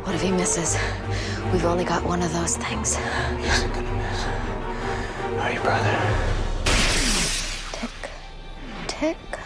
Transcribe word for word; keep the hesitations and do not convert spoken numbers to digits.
What if he misses? We've only got one of those things. He isn't gonna miss. Are you, brother? Tick, tick.